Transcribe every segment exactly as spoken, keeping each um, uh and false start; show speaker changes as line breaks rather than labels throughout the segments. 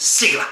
Sigla!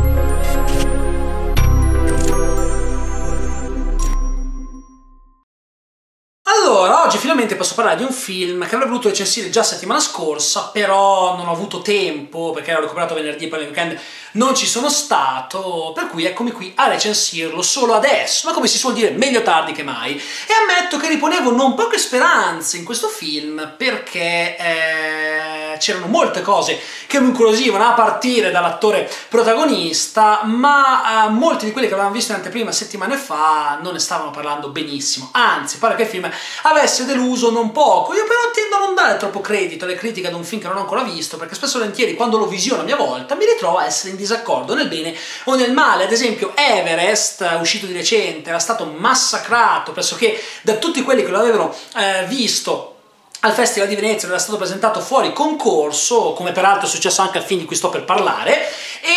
Allora, oggi finalmente posso parlare di un film che avrei voluto recensire già settimana scorsa, però non ho avuto tempo perché l'ho recuperato venerdì e poi nel weekend non ci sono stato, per cui eccomi qui a recensirlo solo adesso, ma come si suol dire, meglio tardi che mai. E ammetto che riponevo non poche speranze in questo film perché eh, c'erano molte cose che mi incuriosivano, a partire dall'attore protagonista, ma eh, molti di quelli che avevamo visto in anteprima settimane fa non ne stavano parlando benissimo, anzi pare che il film avesse deluso non poco. Io però tendo a non dare troppo credito alle critiche ad un film che non ho ancora visto, perché spesso e volentieri quando lo visiono a mia volta mi ritrovo a essere in disaccordo nel bene o nel male. Ad esempio Everest, uscito di recente, era stato massacrato pressoché da tutti quelli che lo avevano eh, visto al Festival di Venezia, era stato presentato fuori concorso, come peraltro è successo anche al film di cui sto per parlare,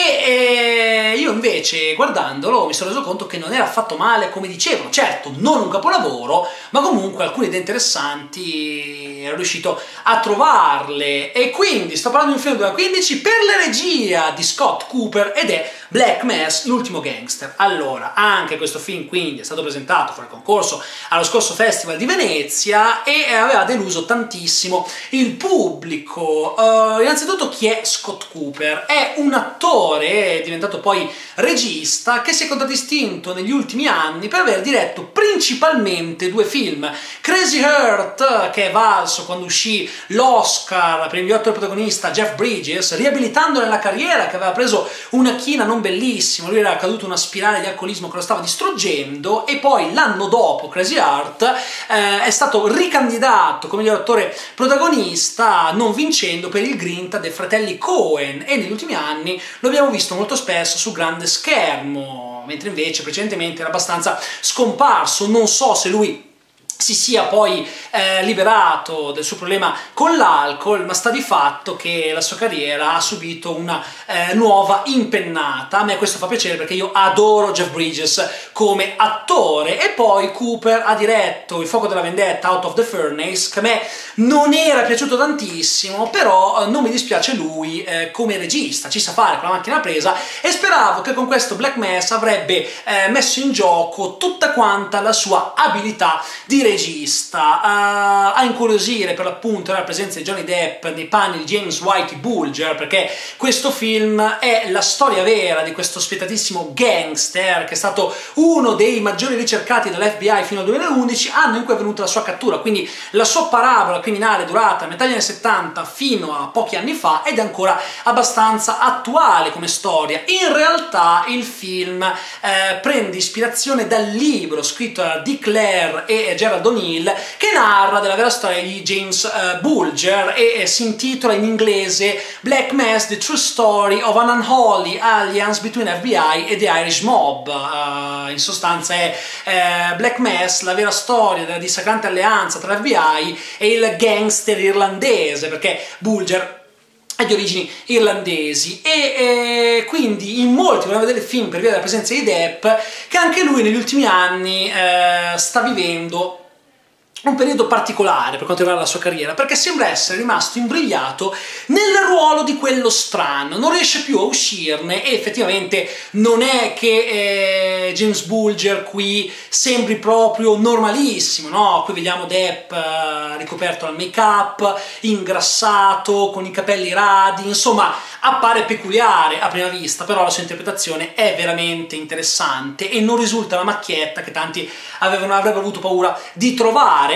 e, e io invece guardandolo mi sono reso conto che non era affatto male come dicevano. Certo, non un capolavoro, ma comunque alcune idee interessanti ero riuscito a trovarle. E quindi sto parlando di un film del duemilaquindici per la regia di Scott Cooper ed è Black Mass, l'ultimo gangster. Allora, anche questo film quindi è stato presentato fuori concorso allo scorso Festival di Venezia e aveva deluso tantissimo il pubblico. Uh, innanzitutto, chi è Scott Cooper? È un attore, è diventato poi regista, che si è contraddistinto negli ultimi anni per aver diretto principalmente due film: Crazy Heart, che è valso quando uscì l'Oscar per il miglior attore protagonista Jeff Bridges, riabilitando nella carriera, che aveva preso una china non bellissima, lui era caduto in una spirale di alcolismo che lo stava distruggendo, e poi l'anno dopo Crazy Heart eh, è stato ricandidato come miglior attore protagonista, non vincendo per il grinta dei fratelli Coen, e negli ultimi anni lo abbiamo visto molto spesso sul grande schermo, mentre invece precedentemente era abbastanza scomparso. Non so se lui si sia poi eh, liberato del suo problema con l'alcol, ma sta di fatto che la sua carriera ha subito una eh, nuova impennata. A me questo fa piacere perché io adoro Jeff Bridges come attore. E poi Cooper ha diretto Il fuoco della vendetta, Out of the Furnace, che a me non era piaciuto tantissimo, però eh, non mi dispiace lui eh, come regista, ci sa fare con la macchina presa, e speravo che con questo Black Mass avrebbe eh, messo in gioco tutta quanta la sua abilità di regista. Uh, a incuriosire per l'appunto era la presenza di Johnny Depp nei panni di James Whitey Bulger, perché questo film è la storia vera di questo spietatissimo gangster che è stato uno dei maggiori ricercati dall'F B I fino al duemilaundici, anno in cui è venuta la sua cattura, quindi la sua parabola criminale è durata a metà degli anni settanta fino a pochi anni fa ed è ancora abbastanza attuale come storia. In realtà il film eh, prende ispirazione dal libro scritto da Dick Lair e Gerald O'Neill, che narra della vera storia di James uh, Bulger e eh, si intitola in inglese Black Mass, The True Story of an Unholy Alliance Between F B I e The Irish Mob. Uh, in sostanza è eh, Black Mass, la vera storia della dissacrante alleanza tra l'F B I e il gangster irlandese, perché Bulger è di origini irlandesi, e eh, quindi in molti vogliono vedere il film per via della presenza di Depp, che anche lui negli ultimi anni eh, sta vivendo un periodo particolare per quanto riguarda la sua carriera, perché sembra essere rimasto imbrigliato nel ruolo di quello strano, non riesce più a uscirne, e effettivamente non è che eh, James Bulger qui sembri proprio normalissimo, no? Qui vediamo Depp eh, ricoperto dal make-up, ingrassato, con i capelli radi, insomma appare peculiare a prima vista, però la sua interpretazione è veramente interessante e non risulta la macchietta che tanti avevano, avrebbero avuto paura di trovare.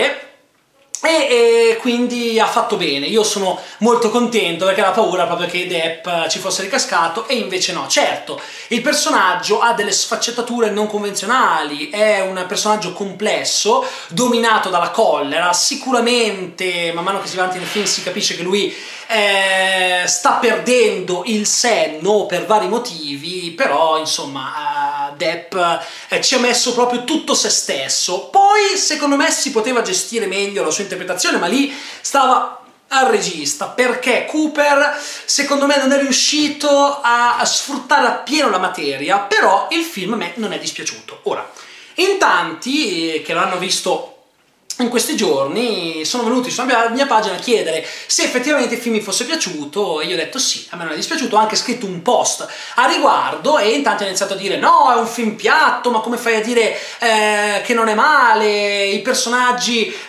E, e quindi ha fatto bene. Io sono molto contento perché la paura proprio che Depp ci fosse ricascato, e invece no. Certo, il personaggio ha delle sfaccettature non convenzionali, è un personaggio complesso, dominato dalla collera. Sicuramente man mano che si va avanti nel film si capisce che lui eh, sta perdendo il senno per vari motivi, però insomma uh, Depp eh, ci ha messo proprio tutto se stesso. Poi secondo me si poteva gestire meglio la sua interpretazione, ma lì stava al regista, perché Cooper secondo me non è riuscito a, a sfruttare appieno la materia, però il film a me non è dispiaciuto. Ora, in tanti che lo hanno visto in questi giorni sono venuti sulla mia pagina a chiedere se effettivamente il film mi fosse piaciuto e io ho detto sì, a me non è dispiaciuto, ho anche scritto un post a riguardo e intanto ho iniziato a dire no, è un film piatto, ma come fai a dire eh, che non è male, i personaggi eh,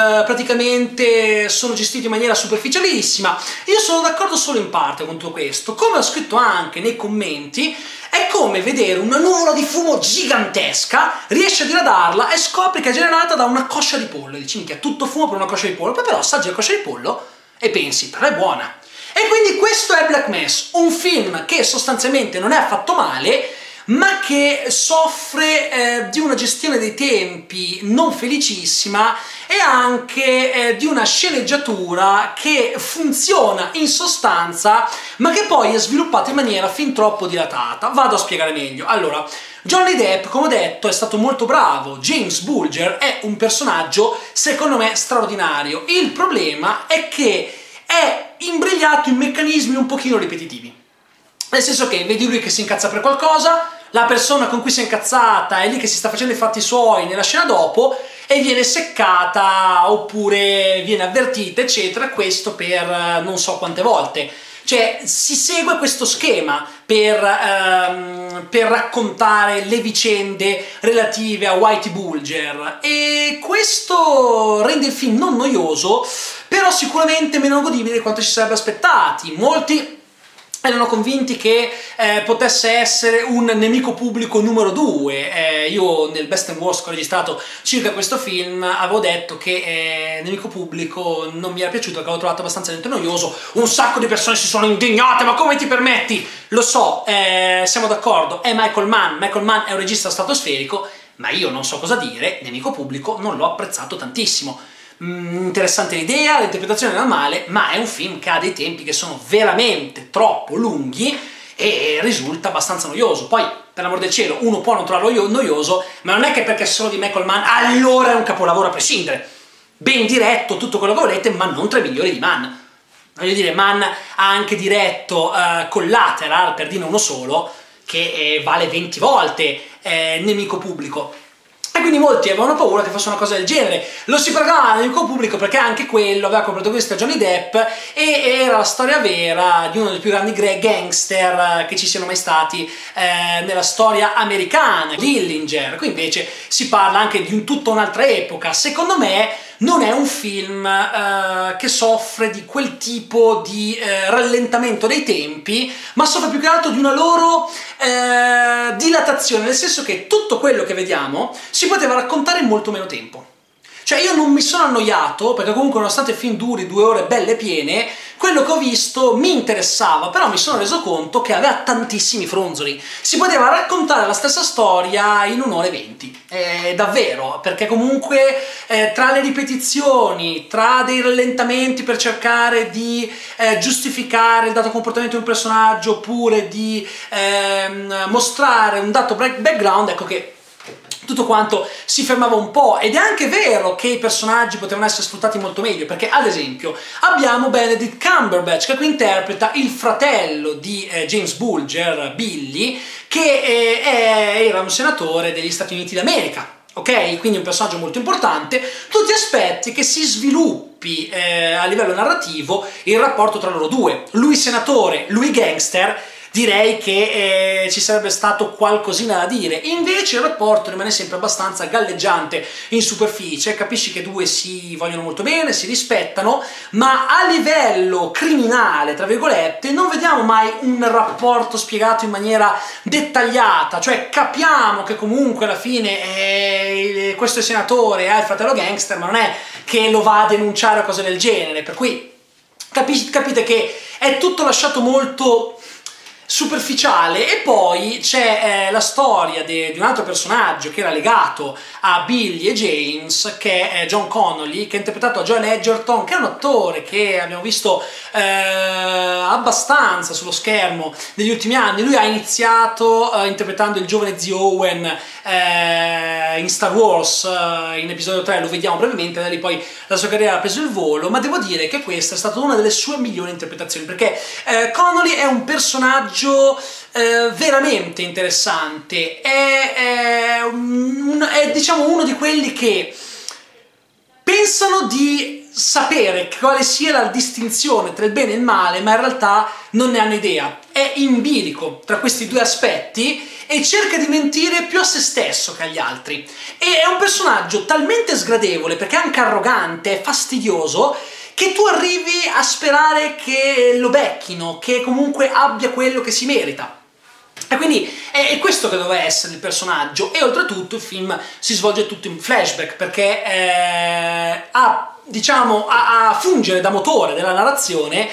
praticamente sono gestiti in maniera superficialissima. Io sono d'accordo solo in parte con tutto questo, come ho scritto anche nei commenti. È come vedere una nuvola di fumo gigantesca, riesci a diradarla e scopri che è generata da una coscia di pollo. E dici, minchia, tutto fumo per una coscia di pollo, poi però assaggi la coscia di pollo e pensi, però è buona. E quindi questo è Black Mass, un film che sostanzialmente non è affatto male, ma che soffre eh, di una gestione dei tempi non felicissima e anche eh, di una sceneggiatura che funziona in sostanza, ma che poi è sviluppata in maniera fin troppo dilatata. Vado a spiegare meglio. Allora, Johnny Depp, come ho detto, è stato molto bravo. James Bulger è un personaggio, secondo me, straordinario. Il problema è che è imbrigliato in meccanismi un pochino ripetitivi. Nel senso che vedi lui che si incazza per qualcosa, la persona con cui si è incazzata è lì che si sta facendo i fatti suoi nella scena dopo e viene seccata oppure viene avvertita, eccetera, questo per non so quante volte. Cioè si segue questo schema per, ehm, per raccontare le vicende relative a Whitey Bulger e questo rende il film non noioso, però sicuramente meno godibile di quanto ci sarebbe aspettati. Molti erano convinti che eh, potesse essere un nemico pubblico numero due. Eh, io nel Best and Worst che ho registrato circa questo film avevo detto che eh, nemico pubblico non mi era piaciuto, che avevo trovato abbastanza lento e noioso. Un sacco di persone si sono indignate, ma come ti permetti? Lo so, eh, siamo d'accordo, è Michael Mann, Michael Mann è un regista stratosferico, ma io non so cosa dire, nemico pubblico non l'ho apprezzato tantissimo. Mm, interessante l'idea, l'interpretazione non è male, ma è un film che ha dei tempi che sono veramente troppo lunghi e risulta abbastanza noioso. Poi, per l'amor del cielo, uno può non trovarlo noioso, ma non è che perché è solo di Michael Mann allora è un capolavoro a prescindere. Ben diretto, tutto quello che volete, ma non tra i migliori di Mann. Voglio dire, Mann ha anche diretto uh, Collateral, per dire uno solo, che eh, vale venti volte eh, nemico pubblico. E quindi molti avevano paura che fosse una cosa del genere. Lo si pagava nel pubblico perché anche quello aveva come protagonista Johnny Depp e era la storia vera di uno dei più grandi gangster che ci siano mai stati eh, nella storia americana, Dillinger. Qui invece si parla anche di un, tutta un'altra epoca. Secondo me non è un film eh, che soffre di quel tipo di eh, rallentamento dei tempi, ma soffre più che altro di una loro eh, dilatazione, nel senso che tutto quello che vediamo si poteva raccontare in molto meno tempo. Cioè io non mi sono annoiato, perché comunque nonostante il film duri due ore belle piene, quello che ho visto mi interessava, però mi sono reso conto che aveva tantissimi fronzoli. Si poteva raccontare la stessa storia in un'ora e venti, eh, davvero, perché comunque eh, tra le ripetizioni, tra dei rallentamenti per cercare di eh, giustificare il dato comportamento di un personaggio, oppure di ehm, mostrare un dato background, ecco che tutto quanto si fermava un po'. Ed è anche vero che i personaggi potevano essere sfruttati molto meglio, perché ad esempio abbiamo Benedict Cumberbatch che qui interpreta il fratello di eh, James Bulger, Billy, che eh, è, era un senatore degli Stati Uniti d'America. Ok? Quindi un personaggio molto importante, tutti aspetti che si sviluppi eh, a livello narrativo il rapporto tra loro due. Lui senatore, lui gangster, direi che eh, ci sarebbe stato qualcosina da dire. Invece il rapporto rimane sempre abbastanza galleggiante in superficie, capisci che due si vogliono molto bene, si rispettano, ma a livello criminale, tra virgolette, non vediamo mai un rapporto spiegato in maniera dettagliata. Cioè capiamo che comunque alla fine eh, questo senatore ha il fratello gangster, ma non è che lo va a denunciare o cose del genere, per cui capi- capite che è tutto lasciato molto superficiale. E poi c'è eh, la storia di un altro personaggio che era legato a Billy e James, che è John Connolly, che ha interpretato a Joel Edgerton, che è un attore che abbiamo visto eh, abbastanza sullo schermo negli ultimi anni. Lui ha iniziato eh, interpretando il giovane zio Owen eh, in Star Wars, eh, in episodio tre, lo vediamo brevemente, da lì poi la sua carriera ha preso il volo, ma devo dire che questa è stata una delle sue migliori interpretazioni, perché eh, Connolly è un personaggio Eh, veramente interessante. È, è, un, è diciamo uno di quelli che pensano di sapere quale sia la distinzione tra il bene e il male, ma in realtà non ne hanno idea. È in bilico tra questi due aspetti e cerca di mentire più a se stesso che agli altri. E è un personaggio talmente sgradevole, perché è anche arrogante, fastidioso, che tu arrivi a sperare che lo becchino, che comunque abbia quello che si merita. E quindi è questo che doveva essere il personaggio, e oltretutto il film si svolge tutto in flashback, perché eh, a, diciamo, a, a fungere da motore della narrazione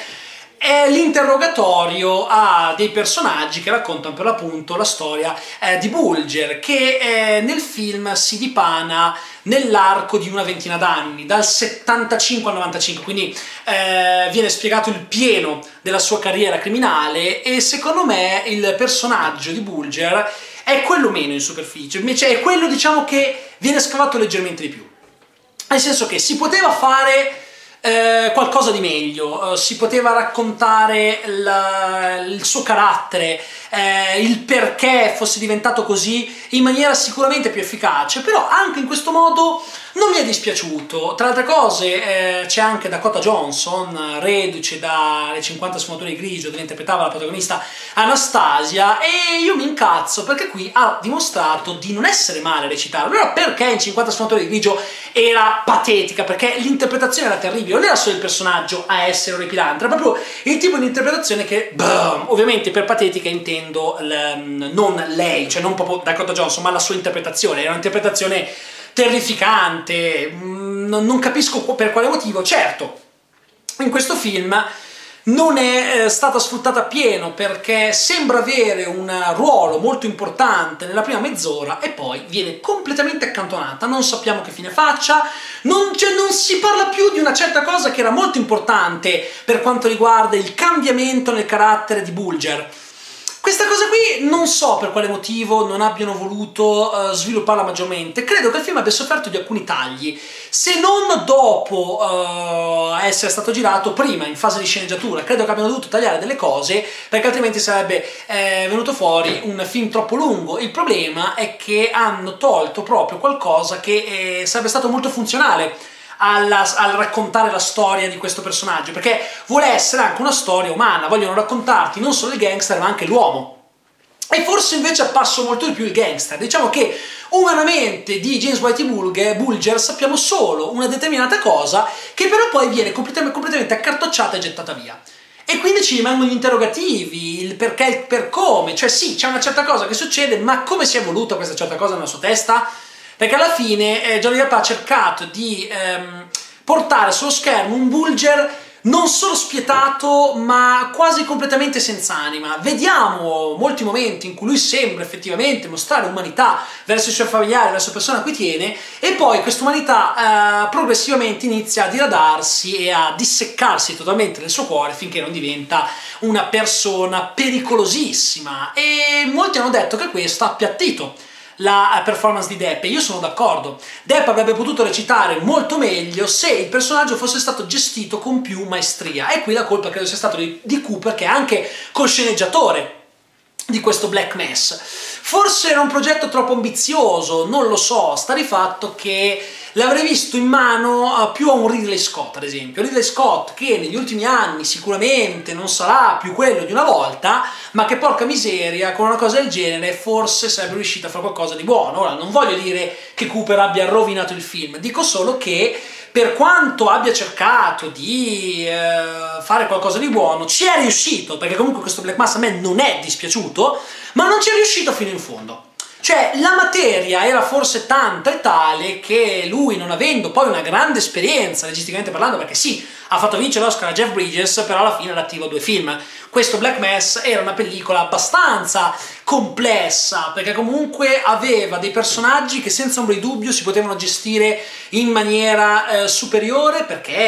è l'interrogatorio a dei personaggi che raccontano per l'appunto la storia eh, di Bulger, che eh, nel film si dipana nell'arco di una ventina d'anni, dal settantacinque al novantacinque, quindi eh, viene spiegato il pieno della sua carriera criminale, e secondo me il personaggio di Bulger è quello meno in superficie, invece è quello, diciamo, che viene scavato leggermente di più, nel senso che si poteva fare Eh, qualcosa di meglio, eh, si poteva raccontare la, il suo carattere, eh, il perché fosse diventato così in maniera sicuramente più efficace, però anche in questo modo non mi è dispiaciuto. Tra le altre cose eh, c'è anche Dakota Johnson, reduce dalle cinquanta sfumature di grigio, dove interpretava la protagonista Anastasia, e io mi incazzo perché qui ha dimostrato di non essere male a recitare. Allora perché in cinquanta sfumature di grigio era patetica? Perché l'interpretazione era terribile, non era solo il personaggio a essere orripilante, era proprio il tipo di interpretazione che, boom, ovviamente per patetica intendo l, non lei, cioè non proprio Dakota Johnson, ma la sua interpretazione, era un'interpretazione terrificante, non, non capisco per quale motivo. Certo, in questo film non è eh, stata sfruttata appieno, perché sembra avere un ruolo molto importante nella prima mezz'ora e poi viene completamente accantonata, non sappiamo che fine faccia, non, cioè, non si parla più di una certa cosa che era molto importante per quanto riguarda il cambiamento nel carattere di Bulger. Questa cosa qui non so per quale motivo non abbiano voluto uh, svilupparla maggiormente. Credo che il film abbia sofferto di alcuni tagli, se non dopo uh, essere stato girato, prima in fase di sceneggiatura. Credo che abbiano dovuto tagliare delle cose, perché altrimenti sarebbe eh, venuto fuori un film troppo lungo. Il problema è che hanno tolto proprio qualcosa che eh, sarebbe stato molto funzionale Alla, al raccontare la storia di questo personaggio, perché vuole essere anche una storia umana, vogliono raccontarti non solo il gangster ma anche l'uomo, e forse invece è apparso molto di più il gangster. Diciamo che umanamente di James Whitey Bulger sappiamo solo una determinata cosa, che però poi viene completamente, completamente accartocciata e gettata via, e quindi ci rimangono gli interrogativi, il perché e il per come. Cioè sì, c'è una certa cosa che succede, ma come si è voluta questa certa cosa nella sua testa? Perché alla fine eh, Johnny Depp ha cercato di ehm, portare sullo schermo un Bulger non solo spietato, ma quasi completamente senza anima. Vediamo molti momenti in cui lui sembra effettivamente mostrare umanità verso i suoi familiari, verso le persone a cui tiene, e poi questa umanità eh, progressivamente inizia a diradarsi e a disseccarsi totalmente nel suo cuore, finché non diventa una persona pericolosissima. E molti hanno detto che questo ha appiattito la performance di Depp, e io sono d'accordo. Depp avrebbe potuto recitare molto meglio se il personaggio fosse stato gestito con più maestria, e qui la colpa credo sia stata di, di Cooper, che è anche co-sceneggiatore di questo Black Mass. Forse era un progetto troppo ambizioso, non lo so, sta di fatto che l'avrei visto in mano più a un Ridley Scott, ad esempio. Ridley Scott che negli ultimi anni sicuramente non sarà più quello di una volta, ma che porca miseria, con una cosa del genere forse sarebbe riuscito a fare qualcosa di buono. Ora, non voglio dire che Cooper abbia rovinato il film, dico solo che per quanto abbia cercato di eh, fare qualcosa di buono, ci è riuscito, perché comunque questo Black Mass a me non è dispiaciuto, ma non ci è riuscito fino in fondo. Cioè, la materia era forse tanta e tale che lui, non avendo poi una grande esperienza registicamente parlando, perché sì, ha fatto vincere l'Oscar a Jeff Bridges, però alla fine era attivo a due film. Questo Black Mass era una pellicola abbastanza complessa, perché comunque aveva dei personaggi che senza ombra di dubbio si potevano gestire in maniera eh, superiore,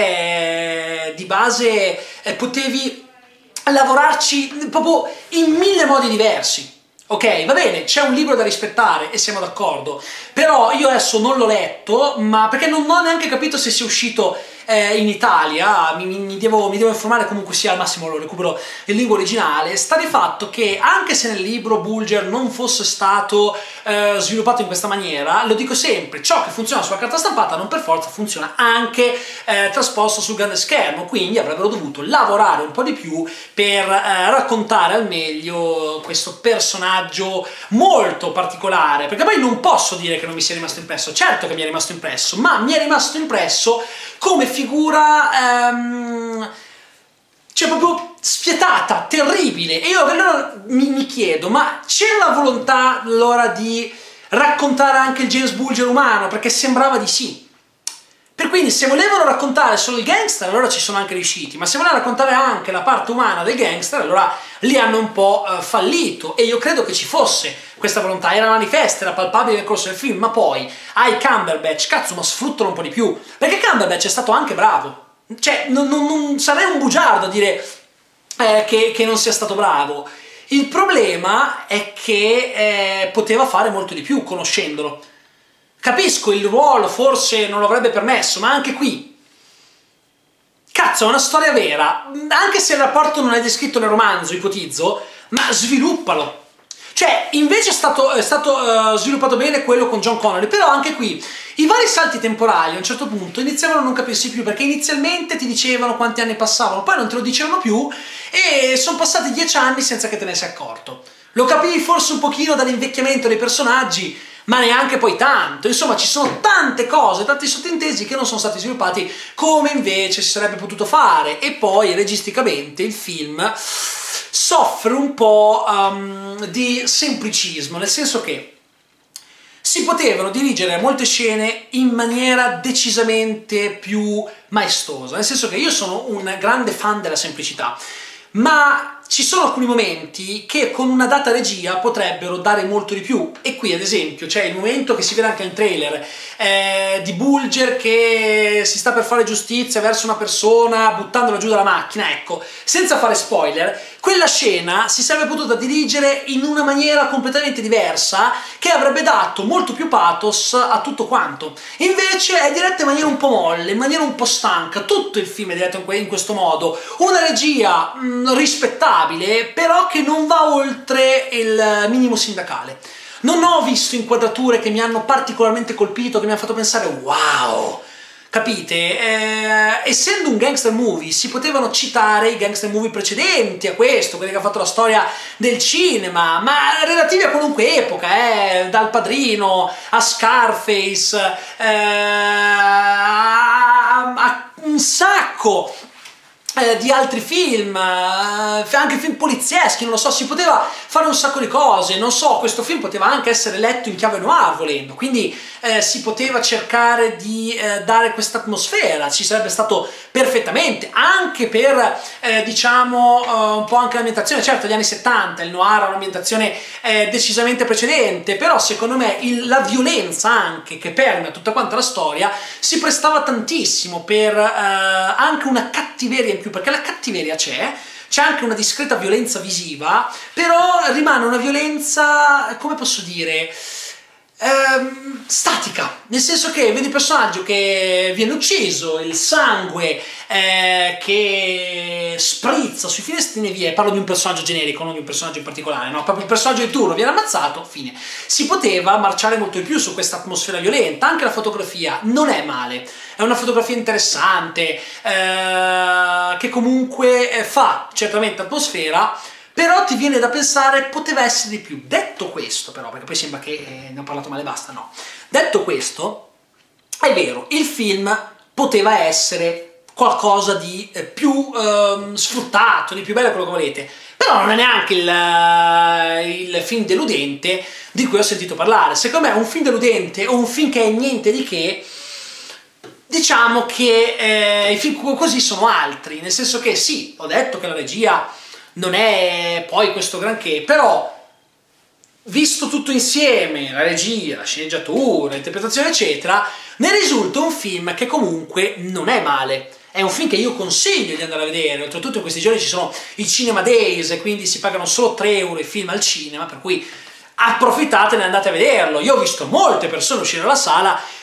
perché di base eh, potevi lavorarci proprio in mille modi diversi. Ok, va bene, c'è un libro da rispettare e siamo d'accordo, però io adesso non l'ho letto, ma perché non ho neanche capito se sia uscito eh, in Italia, mi, mi, devo, mi devo informare, comunque sia al massimo lo recupero in lingua originale. Sta di fatto che anche se nel libro Bulger non fosse stato eh, sviluppato in questa maniera, lo dico sempre, ciò che funziona sulla carta stampata non per forza funziona anche eh, trasposto sul grande schermo, quindi avrebbero dovuto lavorare un po' di più per eh, raccontare al meglio questo personaggio molto particolare, perché poi non posso dire che non mi sia rimasto impresso, certo che mi è rimasto impresso, ma mi è rimasto impresso come figura ehm, cioè proprio spietata, terribile, e io allora mi, mi chiedo, ma c'era la volontà allora di raccontare anche il James Bulger umano? Perché sembrava di sì. Per quindi se volevano raccontare solo il gangster, allora ci sono anche riusciti, ma se volevano raccontare anche la parte umana del gangster, allora li hanno un po' eh, fallito, e io credo che ci fosse questa volontà, era manifesta, era palpabile nel corso del film, ma poi hai Cumberbatch, cazzo, ma sfruttalo un po' di più, perché Cumberbatch è stato anche bravo, cioè non, non, non sarei un bugiardo a dire eh, che, che non sia stato bravo. Il problema è che eh, poteva fare molto di più conoscendolo. Capisco, il ruolo forse non lo avrebbe permesso, ma anche qui, cazzo, è una storia vera, anche se il rapporto non è descritto nel romanzo, ipotizzo, ma sviluppalo. Cioè, invece è stato, è stato uh, sviluppato bene quello con John Connolly, però anche qui i vari salti temporali a un certo punto iniziavano a non capirsi più, perché inizialmente ti dicevano quanti anni passavano, poi non te lo dicevano più e sono passati dieci anni senza che te ne sei accorto. Lo capivi forse un pochino dall'invecchiamento dei personaggi, ma neanche poi tanto. Insomma, ci sono tante cose, tanti sottintesi che non sono stati sviluppati come invece si sarebbe potuto fare, e poi registicamente il film soffre un po' um, di semplicismo, nel senso che si potevano dirigere molte scene in maniera decisamente più maestosa, nel senso che io sono un grande fan della semplicità, ma ci sono alcuni momenti che con una data regia potrebbero dare molto di più, e qui ad esempio c'è il momento che si vede anche nel trailer eh, di Bulger che si sta per fare giustizia verso una persona buttandola giù dalla macchina. Ecco, senza fare spoiler, quella scena si sarebbe potuta dirigere in una maniera completamente diversa che avrebbe dato molto più pathos a tutto quanto. Invece è diretta in maniera un po' molle, in maniera un po' stanca, tutto il film è diretto in questo modo, una regia mh, rispettata, però che non va oltre il minimo sindacale. Non ho visto inquadrature che mi hanno particolarmente colpito, che mi hanno fatto pensare wow, capite? Eh, essendo un gangster movie si potevano citare i gangster movie precedenti a questo, quelli che hanno fatto la storia del cinema, ma relativi a qualunque epoca, eh, dal Padrino a Scarface, eh, a, a un sacco di altri film, anche film polizieschi, non lo so, si poteva fare un sacco di cose, non so, questo film poteva anche essere letto in chiave noir volendo, quindi eh, si poteva cercare di eh, dare questa atmosfera, ci sarebbe stato perfettamente, anche per eh, diciamo uh, un po' anche l'ambientazione, certo gli anni settanta, il noir ha un'ambientazione eh, decisamente precedente, però secondo me il, la violenza anche che permea tutta quanta la storia si prestava tantissimo per eh, anche una cattiveria in più, perché la cattiveria c'è, c'è anche una discreta violenza visiva, però rimane una violenza, come posso dire, ehm, statica, nel senso che vedi il personaggio che viene ucciso, il sangue eh, che sprizza sui finestrini e via, parlo di un personaggio generico, non di un personaggio in particolare, no? Proprio il personaggio di turno viene ammazzato, fine. Si poteva marciare molto di più su questa atmosfera violenta, anche la fotografia non è male, è una fotografia interessante, eh, che comunque fa certamente atmosfera, però ti viene da pensare poteva essere di più. Detto questo però, perché poi sembra che eh, ne ho parlato male, basta, no. Detto questo, è vero, il film poteva essere qualcosa di eh, più eh, sfruttato, di più bello, quello che volete, però non è neanche il, il film deludente di cui ho sentito parlare. Secondo me un film deludente o un film che è niente di che, diciamo che eh, i film così sono altri, nel senso che sì, ho detto che la regia non è poi questo granché, però visto tutto insieme, la regia, la sceneggiatura, l'interpretazione eccetera, ne risulta un film che comunque non è male. È un film che io consiglio di andare a vedere, oltretutto in questi giorni ci sono i Cinema Days, quindi si pagano solo tre euro i film al cinema, per cui approfittatene e andate a vederlo. Io ho visto molte persone uscire dalla sala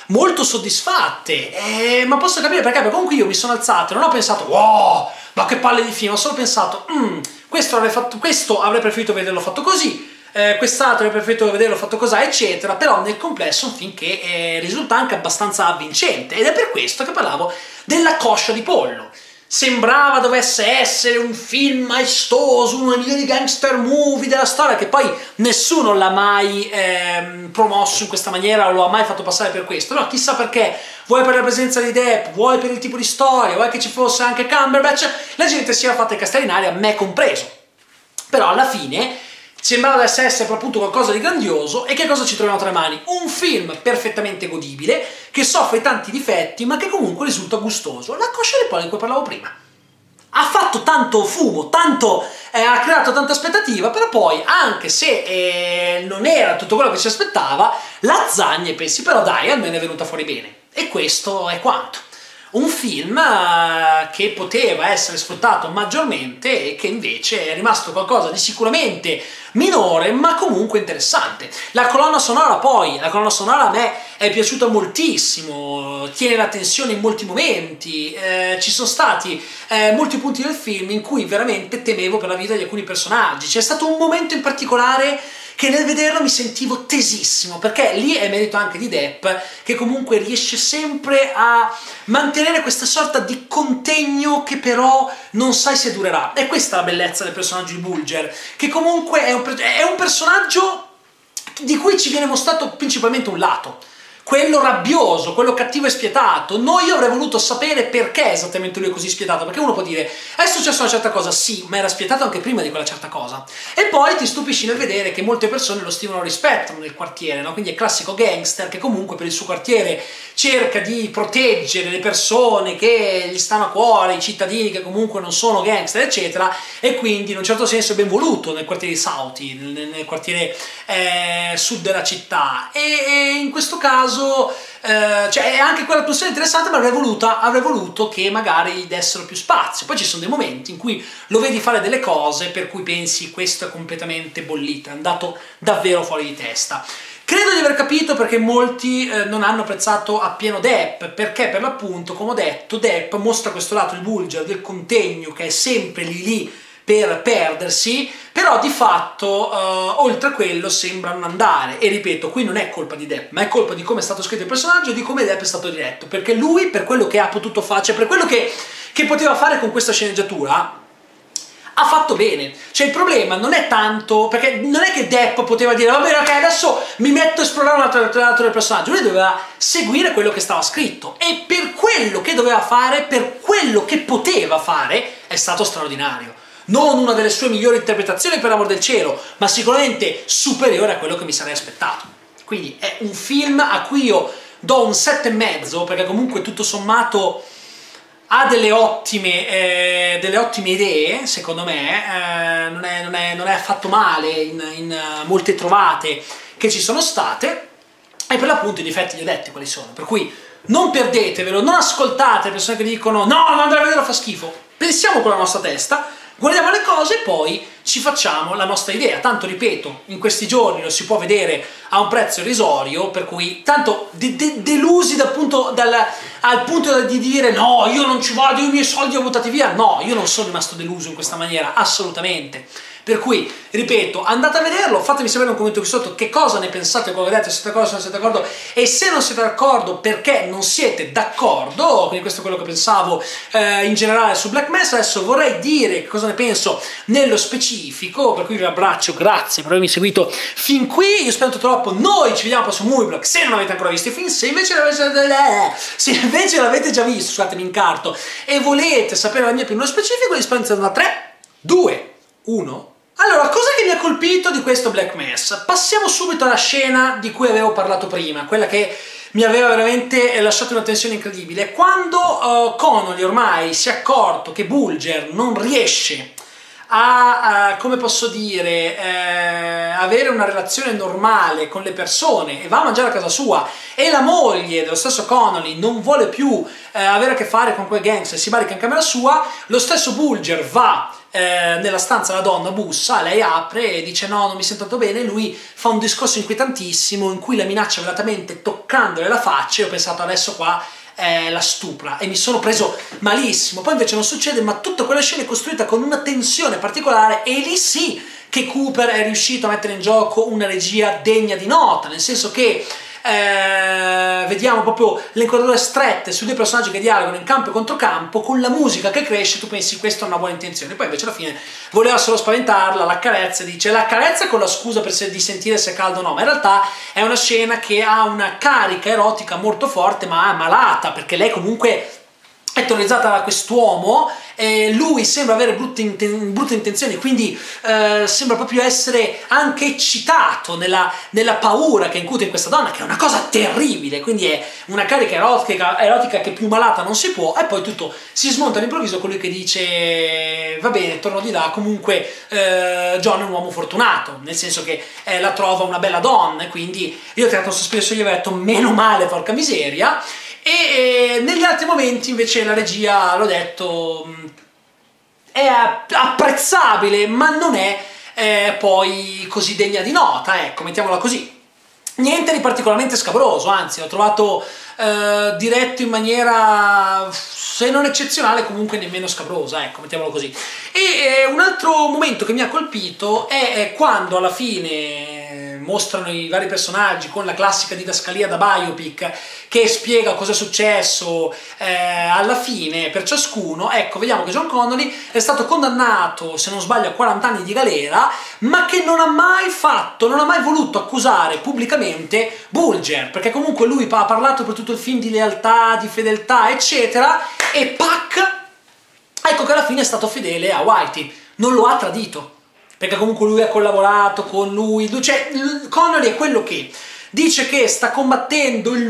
molto soddisfatte, eh, ma posso capire perché, perché comunque io mi sono alzato e non ho pensato wow, ma che palle di film, ho solo pensato mm, questo, avrei fatto, questo avrei preferito vederlo fatto così, eh, quest'altro avrei preferito vederlo fatto così, eccetera, però nel complesso è un film che eh, risulta anche abbastanza avvincente, ed è per questo che parlavo della Coscia di pollo. Sembrava dovesse essere un film maestoso, uno dei migliori gangster movie della storia, che poi nessuno l'ha mai ehm, promosso in questa maniera o lo ha mai fatto passare per questo. No, chissà perché, vuoi per la presenza di Depp, vuoi per il tipo di storia, vuoi che ci fosse anche Cumberbatch, la gente si era fatta i castelli in aria, me compreso. Però alla fine sembrava essere appunto qualcosa di grandioso, e che cosa ci troviamo tra le mani? Un film perfettamente godibile, che soffre tanti difetti, ma che comunque risulta gustoso. La Coscia di pollo di cui parlavo prima. Ha fatto tanto fumo, tanto, eh, ha creato tanta aspettativa, però poi, anche se eh, non era tutto quello che si aspettava, lasagne pensi, però dai, almeno è venuta fuori bene. E questo è quanto. Un film uh, che poteva essere sfruttato maggiormente e che invece è rimasto qualcosa di sicuramente minore, ma comunque interessante. La colonna sonora poi, la colonna sonora a me è piaciuta moltissimo, tiene la tensione in molti momenti, eh, ci sono stati eh, molti punti del film in cui veramente temevo per la vita di alcuni personaggi. C'è stato un momento in particolare che nel vederlo mi sentivo tesissimo, perché lì è merito anche di Depp, che comunque riesce sempre a mantenere questa sorta di contegno che però non sai se durerà. E questa è la bellezza del personaggio di Bulger, che comunque è un, è un personaggio di cui ci viene mostrato principalmente un lato, quello rabbioso, quello cattivo e spietato. Noi io avrei voluto sapere perché esattamente lui è così spietato, perché uno può dire è successa una certa cosa, sì, ma era spietato anche prima di quella certa cosa, e poi ti stupisci nel vedere che molte persone lo stimano e rispettano nel quartiere, no? Quindi è il classico gangster che comunque per il suo quartiere cerca di proteggere le persone che gli stanno a cuore, i cittadini che comunque non sono gangster, eccetera, e quindi in un certo senso è ben voluto nel quartiere di Southie, nel, nel quartiere eh, sud della città, e, e in questo caso Eh, cioè è anche quella posizione interessante, ma avrei, voluta, avrei voluto che magari gli dessero più spazio. Poi ci sono dei momenti in cui lo vedi fare delle cose per cui pensi questo è completamente bollito, è andato davvero fuori di testa. Credo di aver capito perché molti eh, non hanno apprezzato appieno Depp, perché per l'appunto, come ho detto, Depp mostra questo lato di Bulger, del contegno, che è sempre lì lì per perdersi, però di fatto uh, oltre a quello sembra non andare. E ripeto, qui non è colpa di Depp, ma è colpa di come è stato scritto il personaggio e di come Depp è stato diretto, perché lui, per quello che ha potuto fare, cioè per quello che, che poteva fare con questa sceneggiatura, ha fatto bene. Cioè il problema non è tanto, perché non è che Depp poteva dire va bene, ok, adesso mi metto a esplorare un altro, un altro del personaggio. Lui doveva seguire quello che stava scritto, e per quello che doveva fare, per quello che poteva fare, è stato straordinario. Non una delle sue migliori interpretazioni, per l'amor del cielo, ma sicuramente superiore a quello che mi sarei aspettato. Quindi è un film a cui io do un sette e mezzo, perché comunque tutto sommato ha delle ottime, eh, delle ottime idee, secondo me, eh, non, è, non, è, non è affatto male in, in uh, molte trovate che ci sono state, e per l'appunto i difetti li ho detti quali sono, per cui non perdetevelo, non ascoltate persone che dicono no, non andrei a vederlo, fa schifo. Pensiamo con la nostra testa, guardiamo le cose e poi ci facciamo la nostra idea. Tanto, ripeto, in questi giorni lo si può vedere a un prezzo irrisorio, per cui tanto de de delusi dal punto, dal, al punto di dire no, io non ci vado, io i miei soldi ho buttati via. No, io non sono rimasto deluso in questa maniera, assolutamente. Per cui, ripeto, andate a vederlo, fatemi sapere in un commento qui sotto che cosa ne pensate, come vedete, se siete d'accordo, se non siete d'accordo, e se non siete d'accordo perché non siete d'accordo. Quindi questo è quello che pensavo eh, in generale su Black Mass. Adesso vorrei dire che cosa ne penso nello specifico, per cui vi abbraccio, grazie per avermi seguito fin qui, io spero troppo, noi ci vediamo al prossimo Movie Blog, se non avete ancora visto i film, se invece l'avete già visto, scusate mi incarto, e volete sapere la mia opinione specifica, vi spero da tre, due, uno. Allora, cosa che mi ha colpito di questo Black Mass? Passiamo subito alla scena di cui avevo parlato prima, quella che mi aveva veramente lasciato una tensione incredibile. Quando uh, Connolly ormai si è accorto che Bulger non riesce a, uh, come posso dire, eh, avere una relazione normale con le persone e va a mangiare a casa sua, e la moglie dello stesso Connolly non vuole più eh, avere a che fare con quei gangster, si barica in camera sua, lo stesso Bulger va eh, nella stanza la donna bussa, lei apre e dice no, non mi sento tanto bene, lui fa un discorso inquietantissimo in cui la minaccia velatamente toccandole la faccia, e ho pensato adesso qua eh, la stupra e mi sono preso malissimo. Poi invece non succede, ma tutta quella scena è costruita con una tensione particolare, e lì sì che Cooper è riuscito a mettere in gioco una regia degna di nota, nel senso che Eh, vediamo proprio le inquadrature strette sui due personaggi che dialogano in campo e controcampo, con la musica che cresce, tu pensi questa è una buona intenzione, poi invece alla fine voleva solo spaventarla, la carezza, dice la carezza con la scusa per se, di sentire se è caldo o no, ma in realtà è una scena che ha una carica erotica molto forte, ma malata, perché lei comunque è terrorizzata da quest'uomo, eh, lui sembra avere brutte, inten brutte intenzioni, quindi eh, sembra proprio essere anche eccitato nella, nella paura che incute in questa donna, che è una cosa terribile, quindi è una carica erotica, erotica che più malata non si può, e poi tutto si smonta all'improvviso con lui che dice va bene, torno di là, comunque eh, John è un uomo fortunato, nel senso che eh, la trova una bella donna, e quindi io ho tirato un sospiro sugli occhi e ho detto meno male, porca miseria. E negli altri momenti invece la regia, l'ho detto, è apprezzabile, ma non è eh, poi così degna di nota, ecco, mettiamola così. Niente di particolarmente scabroso, anzi l'ho trovato eh, diretto in maniera, se non eccezionale, comunque nemmeno scabrosa, ecco, mettiamolo così. E eh, un altro momento che mi ha colpito è, è quando alla fine mostrano i vari personaggi con la classica didascalia da biopic che spiega cosa è successo eh, alla fine per ciascuno. Ecco, vediamo che John Connolly è stato condannato, se non sbaglio, a quaranta anni di galera, ma che non ha mai fatto, non ha mai voluto accusare pubblicamente Bulger, perché comunque lui ha parlato per tutto il film di lealtà, di fedeltà, eccetera, e pac, ecco che alla fine è stato fedele a Whitey, non lo ha tradito, perché comunque lui ha collaborato con lui, cioè Connolly è quello che dice che sta combattendo il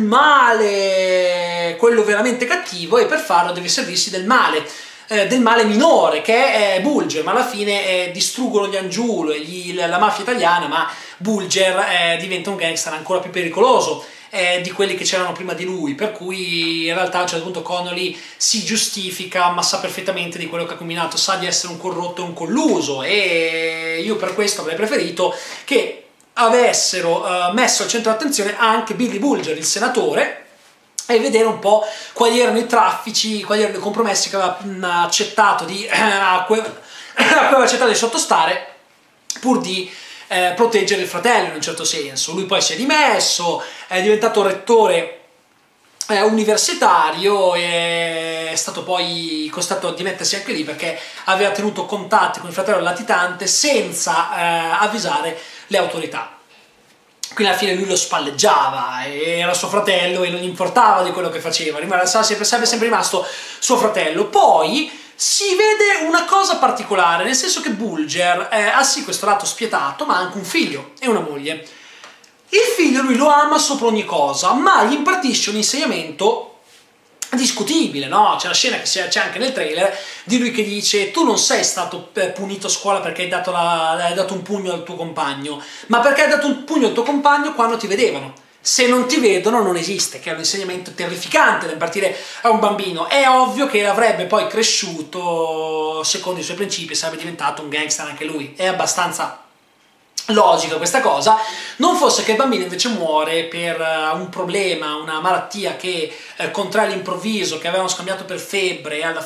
male, quello veramente cattivo, e per farlo deve servirsi del male, eh, del male minore, che è Bulger, ma alla fine eh, distruggono gli Angiulo e gli, la mafia italiana, ma Bulger eh, diventa un gangster ancora più pericoloso eh, di quelli che c'erano prima di lui, per cui in realtà a un certo punto Connolly si giustifica, ma sa perfettamente di quello che ha combinato, sa di essere un corrotto e un colluso, e io per questo avrei preferito che avessero uh, messo al centro dell'attenzione anche Billy Bulger, il senatore, e vedere un po' quali erano i traffici, quali erano i compromessi che aveva mh, accettato di, eh, a cui aveva accettato di sottostare pur di eh, proteggere il fratello, in un certo senso. Lui poi si è dimesso, è diventato rettore eh, universitario, e è stato poi costretto a dimettersi anche lì perché aveva tenuto contatti con il fratello latitante senza eh, avvisare le autorità. Quindi alla fine lui lo spalleggiava, e era suo fratello e non gli importava di quello che faceva, sarebbe sempre rimasto suo fratello. Poi si vede una cosa particolare, nel senso che Bulger eh, ha sì questo lato spietato, ma ha anche un figlio e una moglie. Il figlio lui lo ama sopra ogni cosa, ma gli impartisce un insegnamento discutibile, no? C'è la scena che c'è anche nel trailer di lui che dice tu non sei stato punito a scuola perché hai dato, la, hai dato un pugno al tuo compagno, ma perché hai dato un pugno al tuo compagno quando ti vedevano. Se non ti vedono non esiste, che è un insegnamento terrificante da impartire a un bambino. È ovvio che l'avrebbe poi cresciuto secondo i suoi principi e sarebbe diventato un gangster anche lui. È abbastanza logica questa cosa, non fosse che il bambino invece muore per uh, un problema, una malattia che uh, contrae all'improvviso, che avevano scambiato per febbre, e alla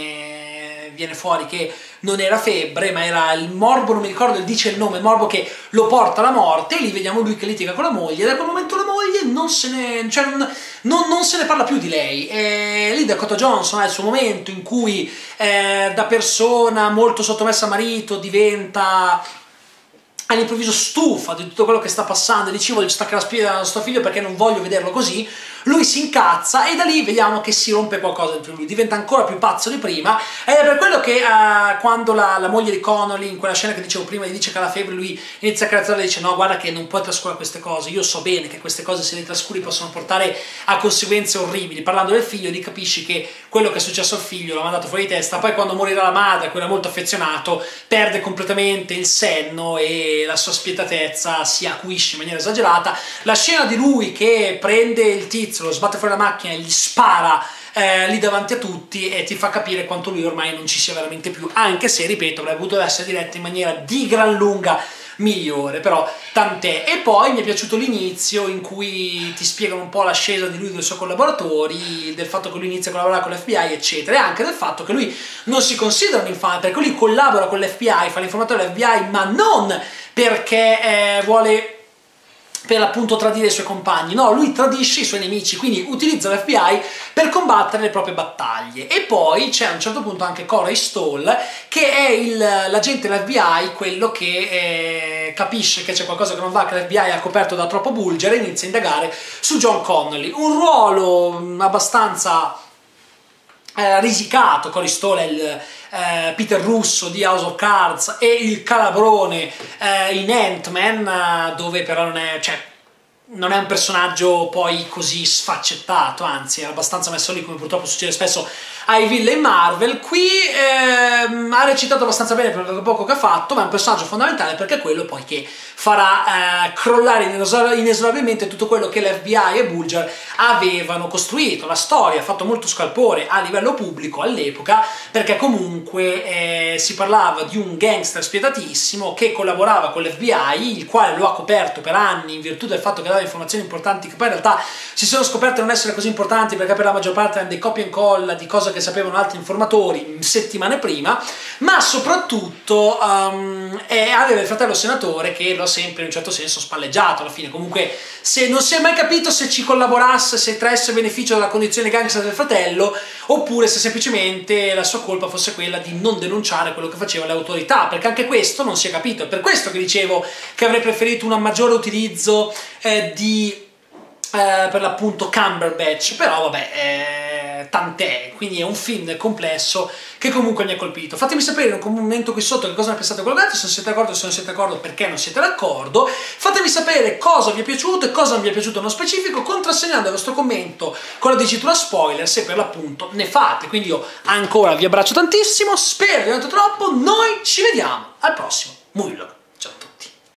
fine viene fuori che non era febbre ma era il morbo, non mi ricordo, dice il nome, il morbo che lo porta alla morte, e lì vediamo lui che litiga con la moglie, e da quel momento la moglie non se ne, cioè, non, non, non se ne parla più di lei, e lì Dakota Johnson ha il suo momento in cui eh, da persona molto sottomessa a marito diventa all'improvviso stufa di tutto quello che sta passando e dice voglio staccare la spina da nostro figlio perché non voglio vederlo così. Lui si incazza e da lì vediamo che si rompe qualcosa dentro lui, diventa ancora più pazzo di prima, ed è per quello che uh, quando la, la moglie di Connolly, in quella scena che dicevo prima, gli dice che ha la febbre, lui inizia a carezzarla e dice no, guarda che non puoi trascurare queste cose, io so bene che queste cose se le trascuri possono portare a conseguenze orribili. Parlando del figlio, lì capisci che quello che è successo al figlio l'ha mandato fuori di testa, poi quando morirà la madre, a cui era molto affezionato, perde completamente il senno e la sua spietatezza si acuisce in maniera esagerata. La scena di lui che prende il tizio, lo sbatte fuori la macchina e gli spara eh, lì davanti a tutti, e ti fa capire quanto lui ormai non ci sia veramente più, anche se, ripeto, avrebbe potuto essere diretta in maniera di gran lunga migliore, però tant'è. E poi mi è piaciuto l'inizio in cui ti spiegano un po' l'ascesa di lui e dei suoi collaboratori, del fatto che lui inizia a collaborare con l'F B I eccetera, e anche del fatto che lui non si considera un infame, perché lui collabora con l'F B I, fa l'informatore dell'F B I, ma non perché eh, vuole per l'appunto tradire i suoi compagni, no, lui tradisce i suoi nemici, quindi utilizza l'F B I per combattere le proprie battaglie. E poi c'è a un certo punto anche Corey Stoll, che è l'agente dell'F B I, quello che eh, capisce che c'è qualcosa che non va, che l'F B I ha coperto da troppo Bulger, e inizia a indagare su John Connolly. Un ruolo mh, abbastanza eh, risicato. Corey Stoll è il Eh, Peter Russo di House of Cards e il calabrone eh, in Ant-Man, eh, dove però non è, cioè, non è un personaggio poi così sfaccettato, anzi è abbastanza messo lì, come purtroppo succede spesso ai villain Marvel. Qui ehm, ha recitato abbastanza bene per il poco che ha fatto, ma è un personaggio fondamentale perché è quello poi che farà eh, crollare inesorabilmente tutto quello che l'F B I e Bulger avevano costruito. La storia ha fatto molto scalpore a livello pubblico all'epoca, perché comunque eh, si parlava di un gangster spietatissimo che collaborava con l'F B I, il quale lo ha coperto per anni in virtù del fatto che dava informazioni importanti che poi in realtà si sono scoperte non essere così importanti, perché per la maggior parte erano dei copia e incolla di cose che sapevano altri informatori settimane prima. Ma soprattutto um, è, aveva il fratello senatore che lo ha sempre in un certo senso spalleggiato alla fine. Comunque se non si è mai capito se ci collaborasse, se traesse beneficio dalla condizione gangster del fratello, oppure se semplicemente la sua colpa fosse quella di non denunciare quello che facevano le autorità, perché anche questo non si è capito. È per questo che dicevo che avrei preferito un maggiore utilizzo eh, di eh, per l'appunto Cumberbatch, però vabbè, eh, tant'è. Quindi è un film complesso che comunque mi ha colpito. Fatemi sapere in un commento qui sotto che cosa ne pensate collegati, se non siete d'accordo, se non siete d'accordo, perché non siete d'accordo. Fatemi sapere cosa vi è piaciuto e cosa non vi è piaciuto nello specifico, contrassegnando il vostro commento con la dicitura spoiler se per l'appunto ne fate. Quindi io ancora vi abbraccio tantissimo, spero di non troppo, noi ci vediamo al prossimo Movie Vlog.